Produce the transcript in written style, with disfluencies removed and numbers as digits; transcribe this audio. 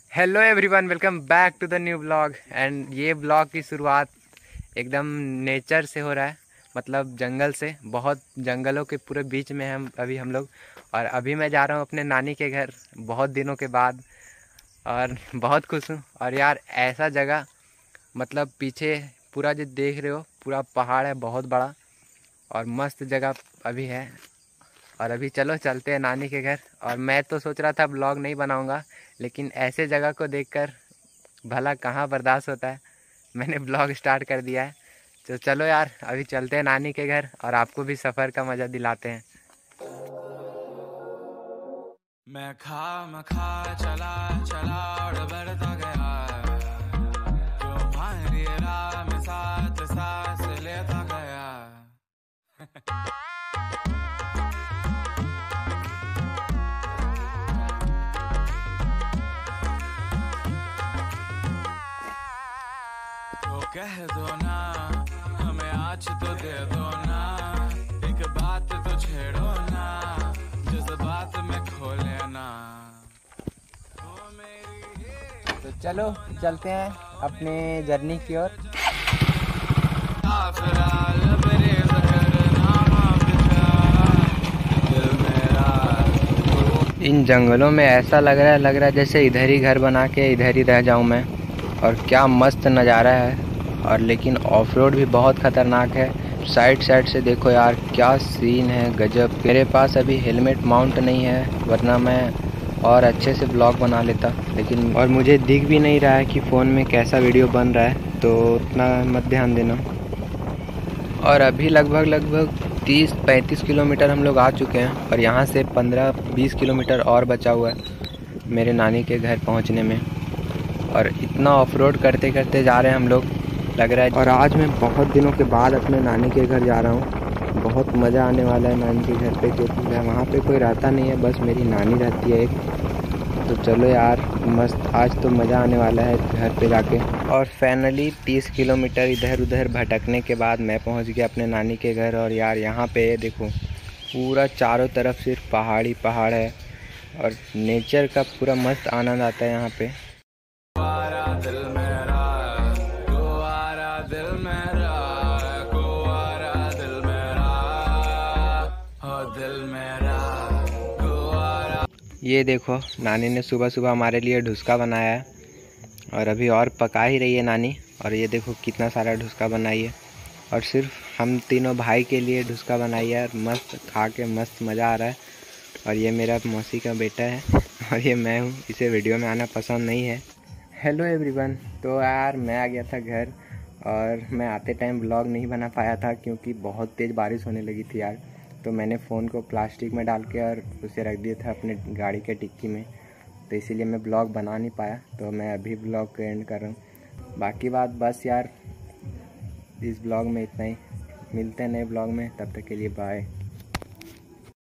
Hello everyone, welcome back to the new blog. And ये blog की शुरुआत एकदम नेचर से हो रहा है, मतलब जंगल से। बहुत जंगलों के पूरे बीच में हम लोग। और अभी मैं जा रहा हूँ अपने नानी के घर बहुत दिनों के बाद, और बहुत खुश हूँ। और यार ऐसा जगह, मतलब पीछे पूरा जो देख रहे हो पूरा पहाड़ है बहुत बड़ा, और मस्त जगह अभी है। और अभी चलो चलते हैं नानी के घर। और मैं तो सोच रहा था ब्लॉग नहीं बनाऊंगा, लेकिन ऐसे जगह को देखकर भला कहाँ बर्दाश्त होता है, मैंने ब्लॉग स्टार्ट कर दिया है। तो चलो यार अभी चलते हैं नानी के घर और आपको भी सफ़र का मज़ा दिलाते हैं। मैं खा चला चला और बढ़ता गया, तुम्हारी राह में साथ सांस लेता गया। तो कह दो ना, हमें आज तो दे दो ना, एक बात तो छेड़ो ना, जिस बात में खो लेना। तो चलो चलते हैं अपने जर्नी की ओर। इन जंगलों में ऐसा लग रहा है जैसे इधर ही घर बना के इधर ही रह जाऊं मैं। और क्या मस्त नज़ारा है। और लेकिन ऑफ रोड भी बहुत ख़तरनाक है। साइड साइड से देखो यार क्या सीन है, गजब। मेरे पास अभी हेलमेट माउंट नहीं है, वरना मैं और अच्छे से ब्लॉग बना लेता। लेकिन और मुझे दिख भी नहीं रहा है कि फ़ोन में कैसा वीडियो बन रहा है, तो उतना मत ध्यान देना। और अभी लगभग 30-35 किलोमीटर हम लोग आ चुके हैं, और यहाँ से 15-20 किलोमीटर और बचा हुआ है मेरे नानी के घर पहुँचने में। और इतना ऑफ रोड करते करते जा रहे हैं हम लोग, लग रहा है। और आज मैं बहुत दिनों के बाद अपने नानी के घर जा रहा हूँ। बहुत मज़ा आने वाला है नानी के घर पे, क्योंकि वहाँ पे कोई रहता नहीं है, बस मेरी नानी रहती है एक। तो चलो यार मस्त, आज तो मज़ा आने वाला है घर पे जाके। और फाइनली 30 किलोमीटर इधर उधर भटकने के बाद मैं पहुँच गया अपने नानी के घर। और यार यहाँ पे देखो पूरा चारों तरफ सिर्फ पहाड़ी पहाड़ है, और नेचर का पूरा मस्त आनंद आता है यहाँ पे। दिल मेरा, कुआरा दिल मेरा, कुआरा दिल मेरा, हो दिल मेरा, कुआरा। ये देखो नानी ने सुबह सुबह हमारे लिए ढुसका बनाया है, और अभी और पका ही रही है नानी। और ये देखो कितना सारा ढुसका बनाई है, और सिर्फ हम तीनों भाई के लिए ढुसका बनाई है। और मस्त खा के मस्त मज़ा आ रहा है। और ये मेरा मौसी का बेटा है, और ये मैं हूँ, इसे वीडियो में आना पसंद नहीं है। Hello everyone. तो यार मैं आ गया था घर, और मैं आते टाइम ब्लॉग नहीं बना पाया था क्योंकि बहुत तेज़ बारिश होने लगी थी यार। तो मैंने फ़ोन को प्लास्टिक में डाल के और उसे रख दिया था अपने गाड़ी के डिक्की में, तो इसीलिए मैं ब्लॉग बना नहीं पाया। तो मैं अभी ब्लॉग को एंड कर रहा हूँ। बाकी बात बस यार, इस ब्लॉग में इतना ही। मिलते हैं नए ब्लॉग में, तब तक के लिए बाय।